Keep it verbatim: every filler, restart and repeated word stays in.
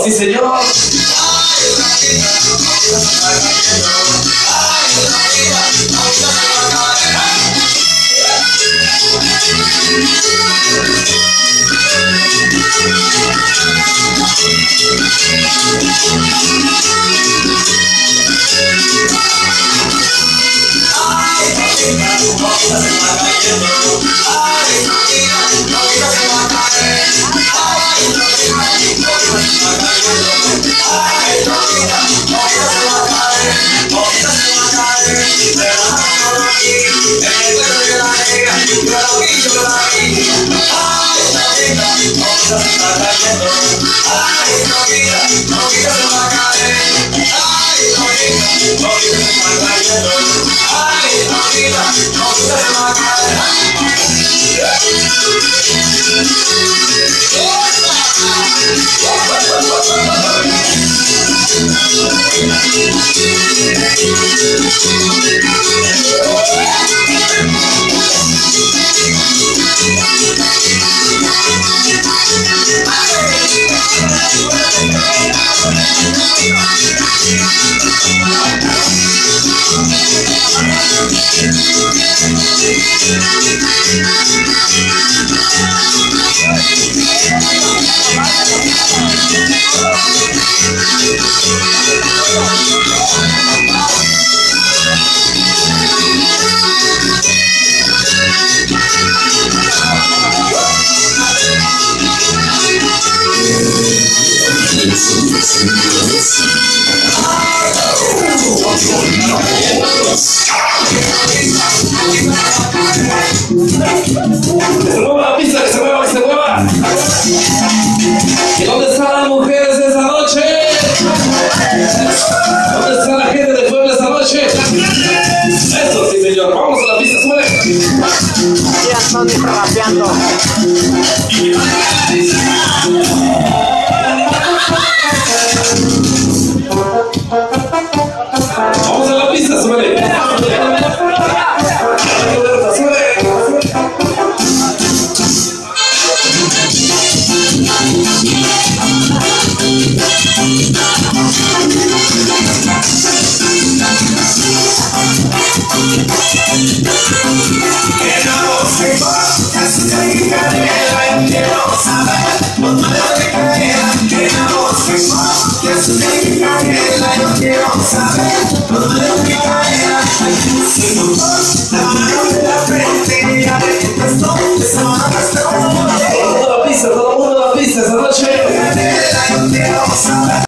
Eso, sí señor. Que se mueva la pista, que se mueva, que se mueva. ¿Y dónde están las mujeres de esa noche? ¿Dónde está la gente del pueblo esta noche? Eso, sí señor, vamos a la pista, sube. Ya están rapeando. Vamos a la pista, sube. Todo el mundo a la pista, todo el mundo a la pista esa noche.